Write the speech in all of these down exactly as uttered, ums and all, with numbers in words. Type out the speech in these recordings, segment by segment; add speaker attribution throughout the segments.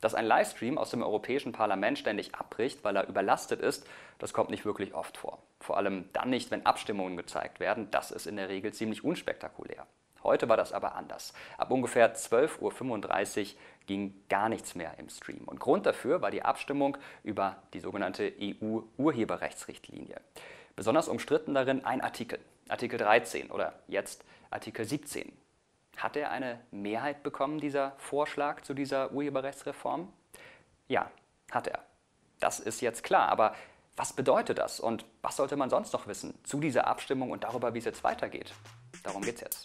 Speaker 1: Dass ein Livestream aus dem Europäischen Parlament ständig abbricht, weil er überlastet ist, das kommt nicht wirklich oft vor. Vor allem dann nicht, wenn Abstimmungen gezeigt werden. Das ist in der Regel ziemlich unspektakulär. Heute war das aber anders. Ab ungefähr zwölf Uhr fünfunddreißig ging gar nichts mehr im Stream. Und Grund dafür war die Abstimmung über die sogenannte E U-Urheberrechtsrichtlinie. Besonders umstritten darin ein Artikel, Artikel dreizehn oder jetzt Artikel siebzehn. Hat er eine Mehrheit bekommen, dieser Vorschlag zu dieser Urheberrechtsreform? Ja, hat er. Das ist jetzt klar, aber was bedeutet das und was sollte man sonst noch wissen zu dieser Abstimmung und darüber, wie es jetzt weitergeht? Darum geht's jetzt.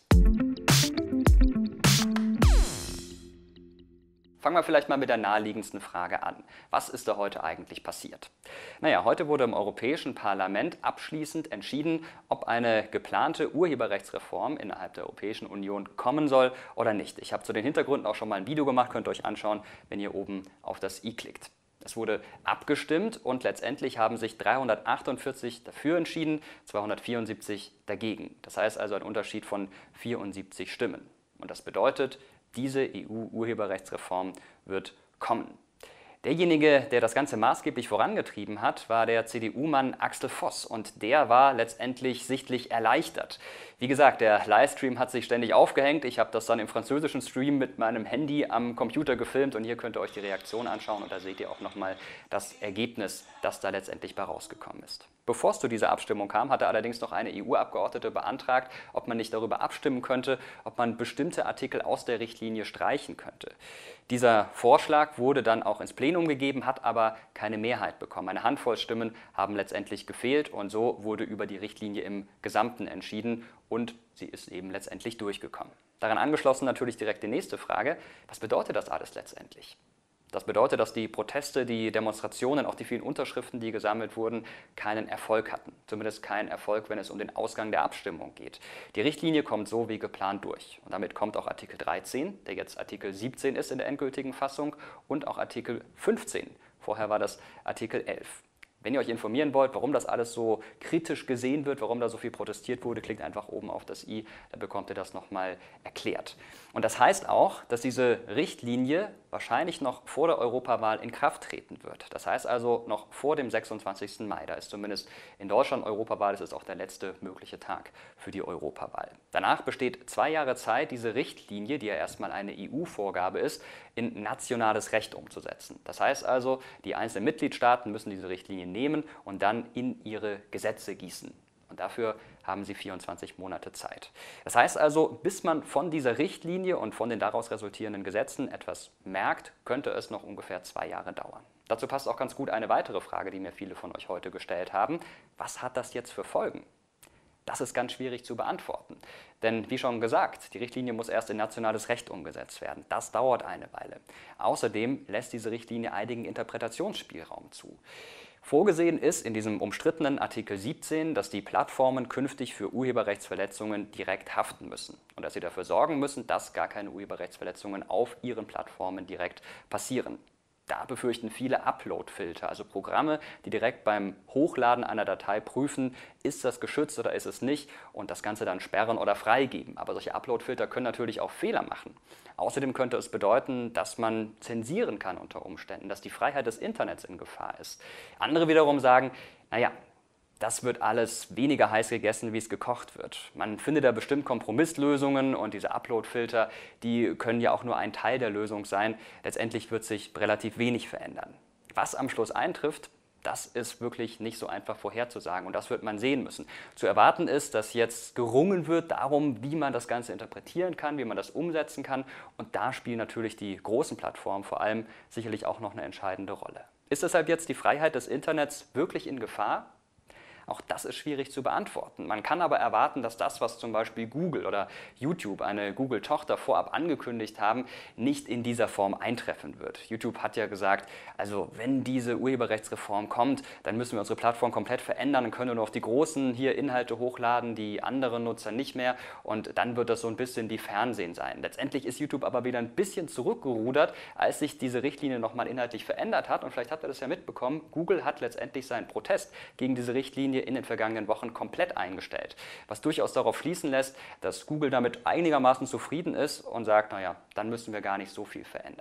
Speaker 1: Fangen wir vielleicht mal mit der naheliegendsten Frage an. Was ist da heute eigentlich passiert? Naja, heute wurde im Europäischen Parlament abschließend entschieden, ob eine geplante Urheberrechtsreform innerhalb der Europäischen Union kommen soll oder nicht. Ich habe zu den Hintergründen auch schon mal ein Video gemacht, könnt ihr euch anschauen, wenn ihr oben auf das i klickt. Es wurde abgestimmt und letztendlich haben sich dreihundertachtundvierzig dafür entschieden, zweihundertvierundsiebzig dagegen. Das heißt also ein Unterschied von vierundsiebzig Stimmen. Und das bedeutet, diese E U-Urheberrechtsreform wird kommen. Derjenige, der das Ganze maßgeblich vorangetrieben hat, war der C D U-Mann Axel Voss und der war letztendlich sichtlich erleichtert. Wie gesagt, der Livestream hat sich ständig aufgehängt. Ich habe das dann im französischen Stream mit meinem Handy am Computer gefilmt und hier könnt ihr euch die Reaktion anschauen und da seht ihr auch nochmal das Ergebnis, das da letztendlich bei rausgekommen ist. Bevor es zu dieser Abstimmung kam, hatte allerdings noch eine E U-Abgeordnete beantragt, ob man nicht darüber abstimmen könnte, ob man bestimmte Artikel aus der Richtlinie streichen könnte. Dieser Vorschlag wurde dann auch ins Plenum gegeben, hat aber keine Mehrheit bekommen. Eine Handvoll Stimmen haben letztendlich gefehlt und so wurde über die Richtlinie im Gesamten entschieden und sie ist eben letztendlich durchgekommen. Daran angeschlossen natürlich direkt die nächste Frage: Was bedeutet das alles letztendlich? Das bedeutet, dass die Proteste, die Demonstrationen, auch die vielen Unterschriften, die gesammelt wurden, keinen Erfolg hatten. Zumindest keinen Erfolg, wenn es um den Ausgang der Abstimmung geht. Die Richtlinie kommt so wie geplant durch. Und damit kommt auch Artikel dreizehn, der jetzt Artikel siebzehn ist in der endgültigen Fassung, und auch Artikel fünfzehn. Vorher war das Artikel elf. Wenn ihr euch informieren wollt, warum das alles so kritisch gesehen wird, warum da so viel protestiert wurde, klickt einfach oben auf das i, da bekommt ihr das nochmal erklärt. Und das heißt auch, dass diese Richtlinie wahrscheinlich noch vor der Europawahl in Kraft treten wird. Das heißt also noch vor dem sechsundzwanzigsten Mai. Da ist zumindest in Deutschland Europawahl, das ist auch der letzte mögliche Tag für die Europawahl. Danach besteht zwei Jahre Zeit, diese Richtlinie, die ja erstmal eine E U-Vorgabe ist, in nationales Recht umzusetzen. Das heißt also, die einzelnen Mitgliedstaaten müssen diese Richtlinie nehmen und dann in ihre Gesetze gießen. Und dafür haben sie vierundzwanzig Monate Zeit. Das heißt also, bis man von dieser Richtlinie und von den daraus resultierenden Gesetzen etwas merkt, könnte es noch ungefähr zwei Jahre dauern. Dazu passt auch ganz gut eine weitere Frage, die mir viele von euch heute gestellt haben. Was hat das jetzt für Folgen? Das ist ganz schwierig zu beantworten. Denn wie schon gesagt, die Richtlinie muss erst in nationales Recht umgesetzt werden. Das dauert eine Weile. Außerdem lässt diese Richtlinie einigen Interpretationsspielraum zu. Vorgesehen ist in diesem umstrittenen Artikel siebzehn, dass die Plattformen künftig für Urheberrechtsverletzungen direkt haften müssen und dass sie dafür sorgen müssen, dass gar keine Urheberrechtsverletzungen auf ihren Plattformen direkt passieren. Da befürchten viele Upload-Filter, also Programme, die direkt beim Hochladen einer Datei prüfen, ist das geschützt oder ist es nicht, und das Ganze dann sperren oder freigeben. Aber solche Upload-Filter können natürlich auch Fehler machen. Außerdem könnte es bedeuten, dass man zensieren kann unter Umständen, dass die Freiheit des Internets in Gefahr ist. Andere wiederum sagen, naja, das wird alles weniger heiß gegessen, wie es gekocht wird. Man findet da bestimmt Kompromisslösungen und diese Upload-Filter, die können ja auch nur ein Teil der Lösung sein. Letztendlich wird sich relativ wenig verändern. Was am Schluss eintrifft, das ist wirklich nicht so einfach vorherzusagen und das wird man sehen müssen. Zu erwarten ist, dass jetzt gerungen wird darum, wie man das Ganze interpretieren kann, wie man das umsetzen kann, und da spielen natürlich die großen Plattformen vor allem sicherlich auch noch eine entscheidende Rolle. Ist deshalb jetzt die Freiheit des Internets wirklich in Gefahr? Auch das ist schwierig zu beantworten. Man kann aber erwarten, dass das, was zum Beispiel Google oder YouTube, eine Google-Tochter, vorab angekündigt haben, nicht in dieser Form eintreffen wird. YouTube hat ja gesagt, also wenn diese Urheberrechtsreform kommt, dann müssen wir unsere Plattform komplett verändern und können nur noch die Großen hier Inhalte hochladen, die anderen Nutzer nicht mehr, und dann wird das so ein bisschen wie Fernsehen sein. Letztendlich ist YouTube aber wieder ein bisschen zurückgerudert, als sich diese Richtlinie nochmal inhaltlich verändert hat, und vielleicht habt ihr das ja mitbekommen, Google hat letztendlich seinen Protest gegen diese Richtlinie in den vergangenen Wochen komplett eingestellt, was durchaus darauf schließen lässt, dass Google damit einigermaßen zufrieden ist und sagt, naja, dann müssen wir gar nicht so viel verändern.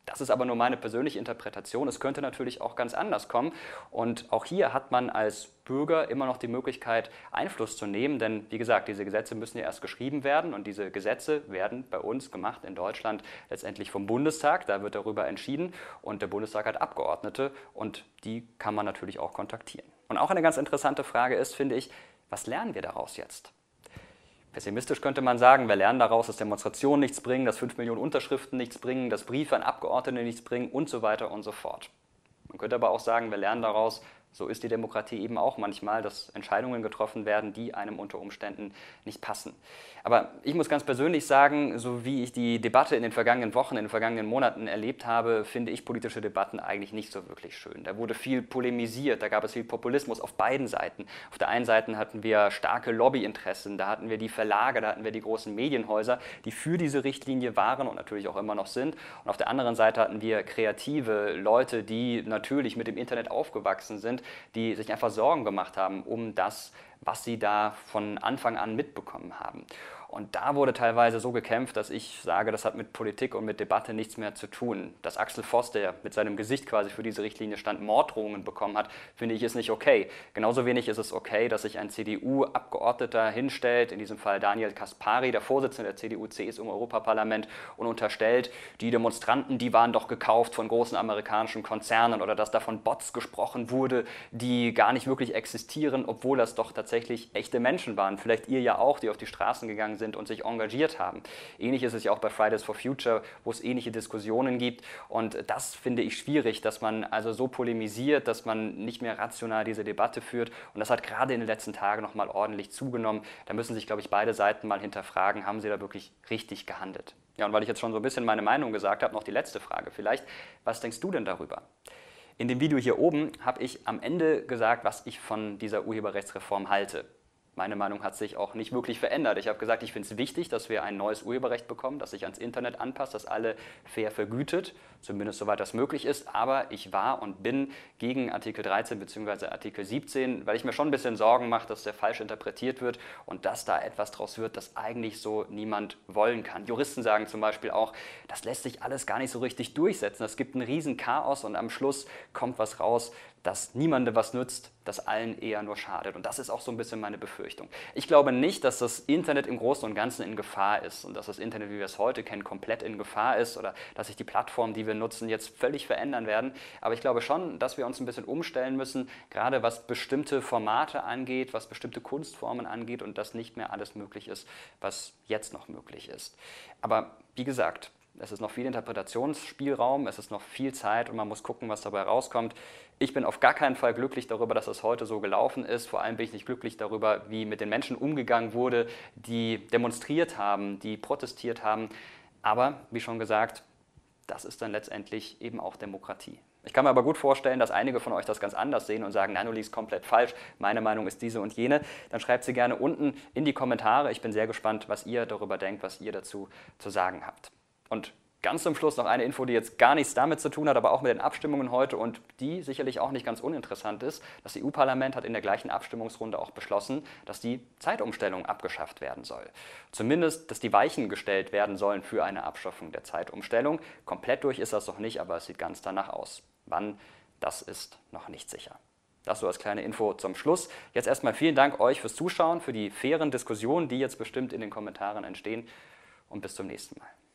Speaker 1: Das ist aber nur meine persönliche Interpretation. Es könnte natürlich auch ganz anders kommen. Und auch hier hat man als Bürger immer noch die Möglichkeit, Einfluss zu nehmen. Denn wie gesagt, diese Gesetze müssen ja erst geschrieben werden. Und diese Gesetze werden bei uns gemacht in Deutschland letztendlich vom Bundestag. Da wird darüber entschieden. Und der Bundestag hat Abgeordnete. Und die kann man natürlich auch kontaktieren. Und auch eine ganz interessante Frage ist, finde ich, was lernen wir daraus jetzt? Pessimistisch könnte man sagen, wir lernen daraus, dass Demonstrationen nichts bringen, dass fünf Millionen Unterschriften nichts bringen, dass Briefe an Abgeordnete nichts bringen und so weiter und so fort. Man könnte aber auch sagen, wir lernen daraus, so ist die Demokratie eben auch manchmal, dass Entscheidungen getroffen werden, die einem unter Umständen nicht passen. Aber ich muss ganz persönlich sagen, so wie ich die Debatte in den vergangenen Wochen, in den vergangenen Monaten erlebt habe, finde ich politische Debatten eigentlich nicht so wirklich schön. Da wurde viel polemisiert, da gab es viel Populismus auf beiden Seiten. Auf der einen Seite hatten wir starke Lobbyinteressen, da hatten wir die Verlage, da hatten wir die großen Medienhäuser, die für diese Richtlinie waren und natürlich auch immer noch sind. Und auf der anderen Seite hatten wir kreative Leute, die natürlich mit dem Internet aufgewachsen sind, die sich einfach Sorgen gemacht haben um das, was sie da von Anfang an mitbekommen haben. Und da wurde teilweise so gekämpft, dass ich sage, das hat mit Politik und mit Debatte nichts mehr zu tun. Dass Axel Voss, der mit seinem Gesicht quasi für diese Richtlinie stand, Morddrohungen bekommen hat, finde ich, ist nicht okay. Genauso wenig ist es okay, dass sich ein C D U-Abgeordneter hinstellt, in diesem Fall Daniel Caspary, der Vorsitzende der C D U C S U im Europaparlament, und unterstellt, die Demonstranten, die waren doch gekauft von großen amerikanischen Konzernen, oder dass da von Bots gesprochen wurde, die gar nicht wirklich existieren, obwohl das doch tatsächlich echte Menschen waren. Vielleicht ihr ja auch, die auf die Straßen gegangen sind und sich engagiert haben. Ähnlich ist es ja auch bei Fridays for Future, wo es ähnliche Diskussionen gibt. Und das finde ich schwierig, dass man also so polemisiert, dass man nicht mehr rational diese Debatte führt. Und das hat gerade in den letzten Tagen nochmal ordentlich zugenommen. Da müssen sich, glaube ich, beide Seiten mal hinterfragen, haben sie da wirklich richtig gehandelt? Ja, und weil ich jetzt schon so ein bisschen meine Meinung gesagt habe, noch die letzte Frage vielleicht. Was denkst du denn darüber? In dem Video hier oben habe ich am Ende gesagt, was ich von dieser Urheberrechtsreform halte. Meine Meinung hat sich auch nicht wirklich verändert. Ich habe gesagt, ich finde es wichtig, dass wir ein neues Urheberrecht bekommen, das sich ans Internet anpasst, das alle fair vergütet, zumindest soweit das möglich ist. Aber ich war und bin gegen Artikel dreizehn bzw. Artikel siebzehn, weil ich mir schon ein bisschen Sorgen mache, dass der falsch interpretiert wird und dass da etwas draus wird, das eigentlich so niemand wollen kann. Juristen sagen zum Beispiel auch, das lässt sich alles gar nicht so richtig durchsetzen. Es gibt ein riesen Chaos und am Schluss kommt was raus, das niemandem was nützt, das allen eher nur schadet. Und das ist auch so ein bisschen meine Befürchtung. Ich glaube nicht, dass das Internet im Großen und Ganzen in Gefahr ist und dass das Internet, wie wir es heute kennen, komplett in Gefahr ist oder dass sich die Plattformen, die wir nutzen, jetzt völlig verändern werden. Aber ich glaube schon, dass wir uns ein bisschen umstellen müssen, gerade was bestimmte Formate angeht, was bestimmte Kunstformen angeht und dass nicht mehr alles möglich ist, was jetzt noch möglich ist. Aber wie gesagt, es ist noch viel Interpretationsspielraum, es ist noch viel Zeit und man muss gucken, was dabei rauskommt. Ich bin auf gar keinen Fall glücklich darüber, dass das heute so gelaufen ist. Vor allem bin ich nicht glücklich darüber, wie mit den Menschen umgegangen wurde, die demonstriert haben, die protestiert haben. Aber, wie schon gesagt, das ist dann letztendlich eben auch Demokratie. Ich kann mir aber gut vorstellen, dass einige von euch das ganz anders sehen und sagen, nein, du liegst komplett falsch, meine Meinung ist diese und jene. Dann schreibt sie gerne unten in die Kommentare. Ich bin sehr gespannt, was ihr darüber denkt, was ihr dazu zu sagen habt. Und ganz zum Schluss noch eine Info, die jetzt gar nichts damit zu tun hat, aber auch mit den Abstimmungen heute und die sicherlich auch nicht ganz uninteressant ist. Das E U-Parlament hat in der gleichen Abstimmungsrunde auch beschlossen, dass die Zeitumstellung abgeschafft werden soll. Zumindest, dass die Weichen gestellt werden sollen für eine Abschaffung der Zeitumstellung. Komplett durch ist das noch nicht, aber es sieht ganz danach aus. Wann, das ist noch nicht sicher. Das so als kleine Info zum Schluss. Jetzt erstmal vielen Dank euch fürs Zuschauen, für die fairen Diskussionen, die jetzt bestimmt in den Kommentaren entstehen und bis zum nächsten Mal.